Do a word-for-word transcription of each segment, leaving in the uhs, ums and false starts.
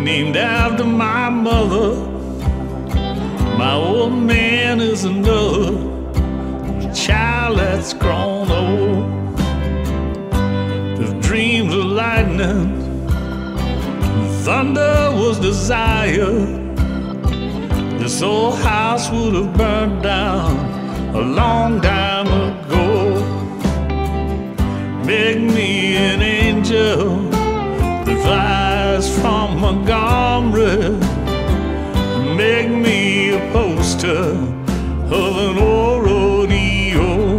named after my mother. My old man is another child that's grown old. The dreams of lightning, thunder was desire. This old house would have burned down a long time ago. Make me an angel that flies from Montgomery. Make me a poster of an old rodeo.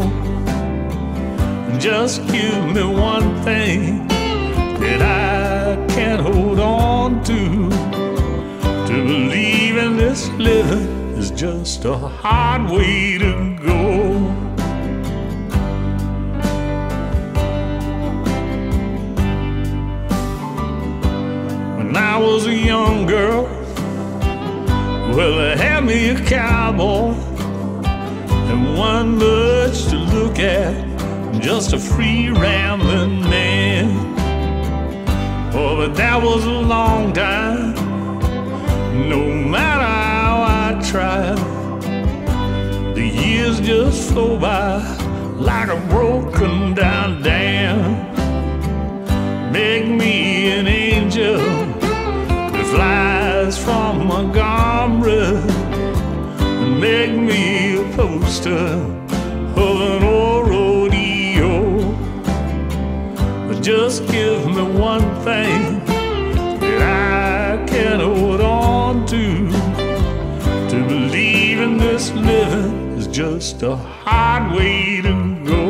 Just give me one thing that I can hold on to. To believe in this living is just a hard way to go. When I was a young girl, well, they had me a cowboy, and one much to look at, just a free rambling man. Oh, but that was a long time, no matter how I tried. The years just flow by like a broken down dam. Make me an angel that flies from Montgomery. Make me a poster of an old rodeo. But just give me one thing that I can hold on to. To believe in this living is just a hard way to go.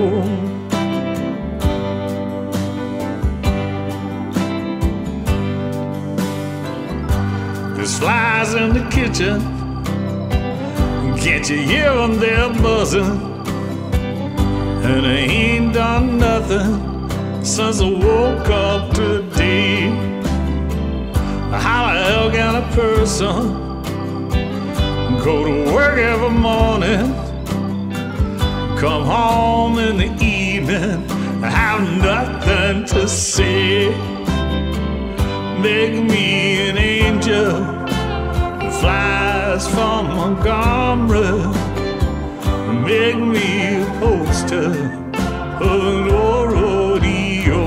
There's flies in the kitchen, can't you hear them? They're buzzing. And I ain't done nothing since I woke up today. How the hell can a person go to work every morning, come home in the evening, have nothing to say? Make me an angel that flies from Montgomery. Make me a poster of an old rodeo.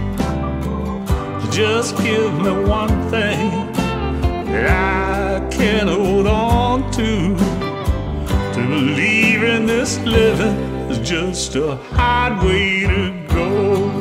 Just give me one thing that I can hold on to. To believe in this living is just a hard way to go.